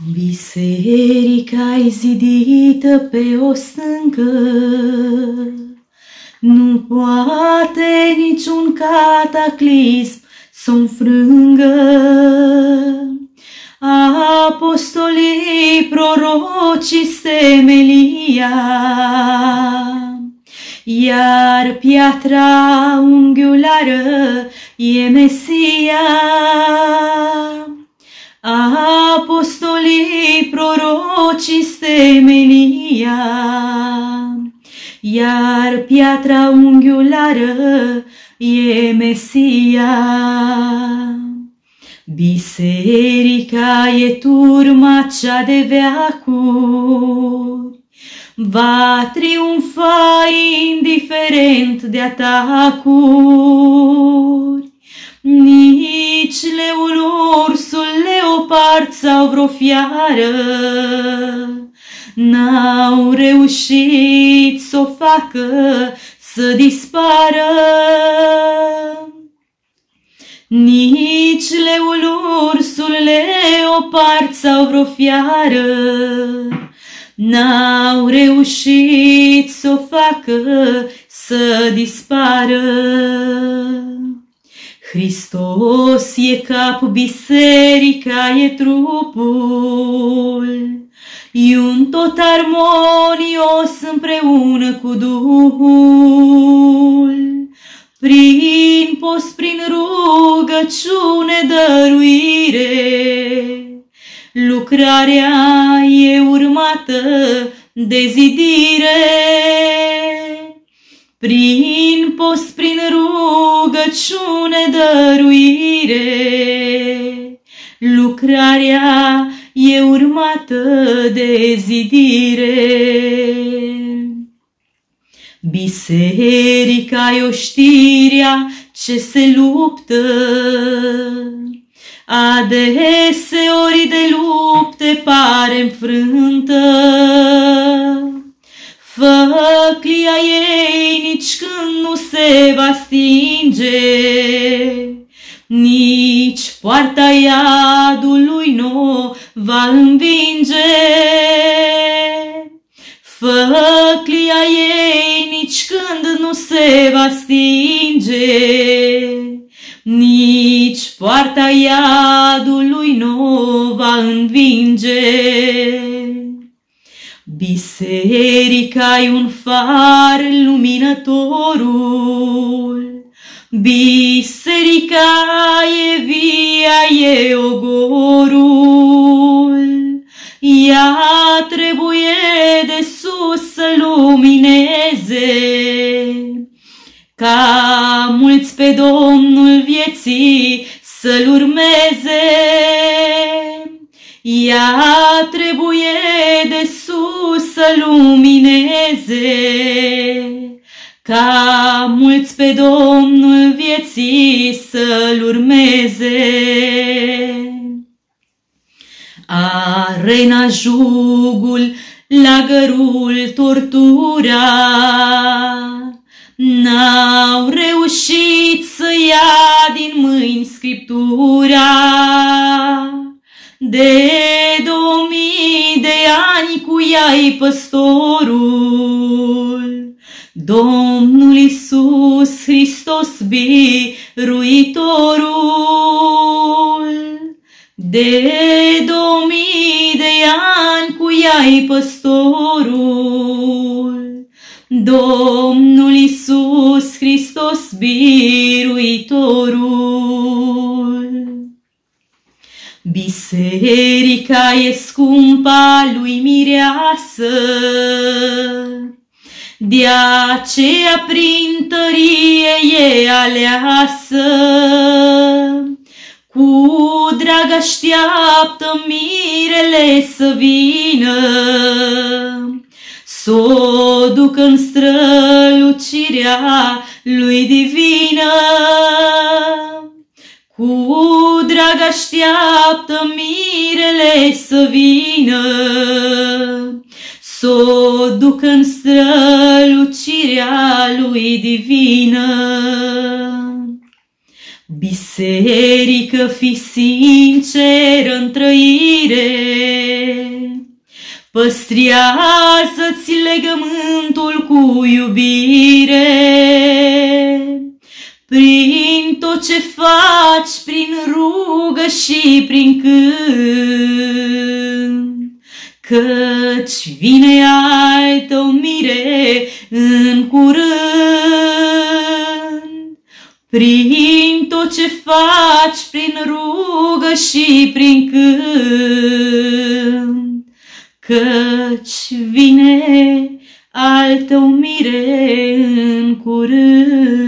Biserica-i zidită pe o stâncă, nu poate niciun cataclism să o înfrângă. Apostolii, prorocii, stemelia, iar piatra unghiulară e Mesia. Apostolii, prorocii, stemelia, iar piatra unghiulară e Mesia. Biserica e turma cea de veacuri, va triumfa indiferent de atacuri. Nici leul, ursul, leopard sau vreo fiară n-au reușit să o facă să dispară. Nici leul, ursul, leopard sau vreo fiară n-au reușit să o facă să dispară. Hristos e cap, biserica e trupul, e un tot armonios împreună cu Duhul. Prin post, prin rugăciune, dăruire, lucrarea e urmată de zidire. Prin post, prin rugăciune, dăruire, lucrarea e urmată de zidire. Biserica e oștirea ce se luptă, adeseori de lupte pare înfrântă. Făclia ei nici când nu se va stinge, nici poarta iadului nu va învinge. Făclia ei nici când nu se va stinge, nici poarta iadului nu va învinge. Biserica-i un far, luminătorul, biserica e via, e ogorul. Ea trebuie de sus să lumineze, ca mulți pe Domnul vieții să-L urmeze. Ea trebuie de sus să lumineze, ca mulți pe Domnul vieții să-L urmeze. Arena, jugul, lagărul, tortura n-au reușit să ia din mâini Scriptura. De 2000 de ani cu ea-i păstorul, Domnul Iisus Hristos biruitorul. De 2000 de ani cu ea-i păstorul, Domnul Iisus Hristos biruitorul. Biserica e scumpa lui mireasă, de aceea prin tărie e aleasă. Cu drag așteaptă mirele să vină, s-o ducă în strălucirea lui divină. Cu drag așteaptă mirele să vină, s-o ducă în strălucirea lui divină. Biserică, fi sinceră în trăire, Păstrează-ți legământul cu iubire, prin tot ce faci, prin rugă și prin cânt, căci vine al tău mire în curând. Prin tot ce faci, prin rugă și prin cânt, căci vine al tău mire în curând.